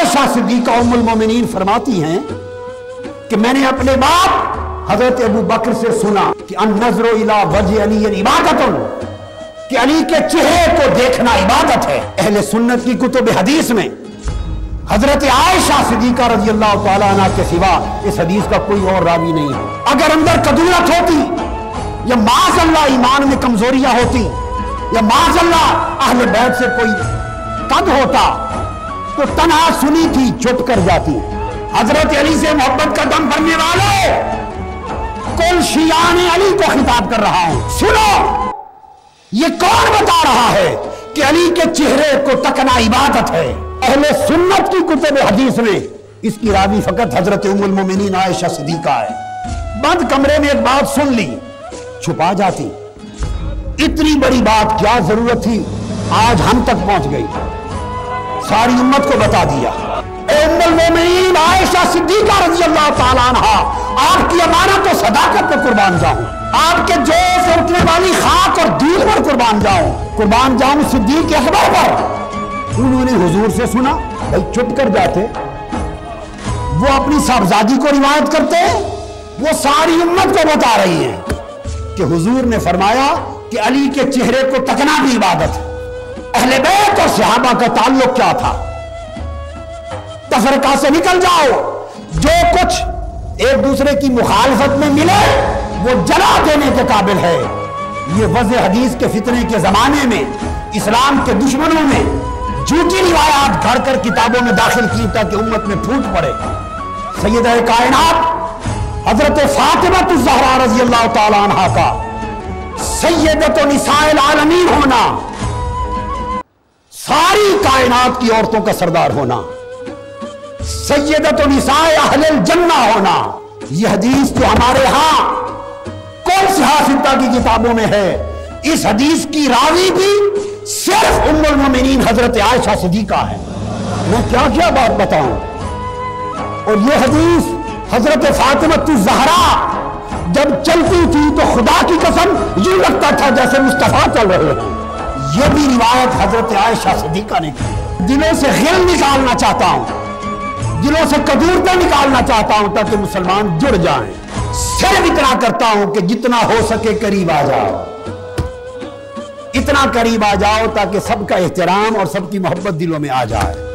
Ayesha Siddiqa उम्मुल मोमिनीन फरमाती हैं कि मैंने अपने बाप हजरत अबू बकर से सुना कि अन-नज़्रु इला वजह अली इबादतुन, कि अली के चेहरे को देखना इबादत है। अहले सुन्नत की कुतुब हदीस में हजरत आयशा सिद्दीका रज़ी अल्लाह तआला अन्हा के सिवा इस हदीस का कोई और रावी नहीं है। अगर अंदर कदूरत होती या माज़अल्लाह ईमान में कमजोरियां होती या माज़अल्लाह अहले बैत से कोई कद होता तो तन्हा सुनी थी, चुप कर जाती। हजरत अली से मोहब्बत का दम भरने वालों, कुल शियान अली को खिताब कर रहा हूं, सुनो। ये कौन बता रहा है कि अली के चेहरे को तकना इबादत है? अहले सुन्नत की कुतुब हदीस में इसकी रावी फकत हजरत उम्मुल मोमिनीन आयशा सिद्दीका है। बंद कमरे में एक बात सुन ली, छुपा जाती। इतनी बड़ी बात क्या जरूरत थी, आज हम तक पहुंच गई, सारी उम्मत को बता दिया। उम्मुल मोमिनीन आयशा सिद्दीका रज़ी अल्लाह तआला अन्हा, आपकी अमानत और सदाकत पर कुर्बान जाऊं, आपके जोश से उठने वाली खाक और दूध पर कुर्बान जाऊं सिद्दीक अकबर पर। उन्होंने हुजूर से सुना, भाई चुप कर जाते, वो अपनी साहबजादी को रिवायत करते, वो सारी उम्मत को बता रही है कि हुजूर ने फरमाया कि अली के चेहरे को तकना भी इबादत है। अहले बैत और सहाबा का ताल्लुक क्या था? तफरका से निकल जाओ, जो कुछ एक दूसरे की मुखालफत में मिले वो जला देने के काबिल है। ये वज़े हदीस के फितने के जमाने में इस्लाम के दुश्मनों ने झूठी रिवायात घड़ कर किताबों में दाखिल की ताकि उम्मत में फूट पड़े। सैयदा कायनात हजरत फातिमा ज़हरा रज़ी अल्लाह तआला अन्हा का सैयदतु निसाइल आलमीन होना, सारी कायनात की औरतों का सरदार होना, सैयदतु निसाए अहलिल जन्ना होना, यह हदीस तो हमारे यहां कौन सी हासिलता की किताबों में है। इस हदीस की रावी भी सिर्फ उम्मुल मोमिनीन हजरत आयशा सिद्दीका है। मैं क्या क्या बात बताऊं। और यह हदीस हजरत फातिमा ज़हरा जब चलती थी तो खुदा की कसम यूं लगता था जैसे मुस्तफा चल रहे हैं। यह भी रिवायत हजरत आयशा सिद्दीका ने की। दिलों से गिल निकालना चाहता हूं, दिलों से कदूरता निकालना चाहता हूं ताकि मुसलमान जुड़ जाएं। सिर्फ इतना करता हूं कि जितना हो सके करीब आ जाओ, इतना करीब आ जाओ ताकि सबका एहतराम और सबकी मोहब्बत दिलों में आ जाए।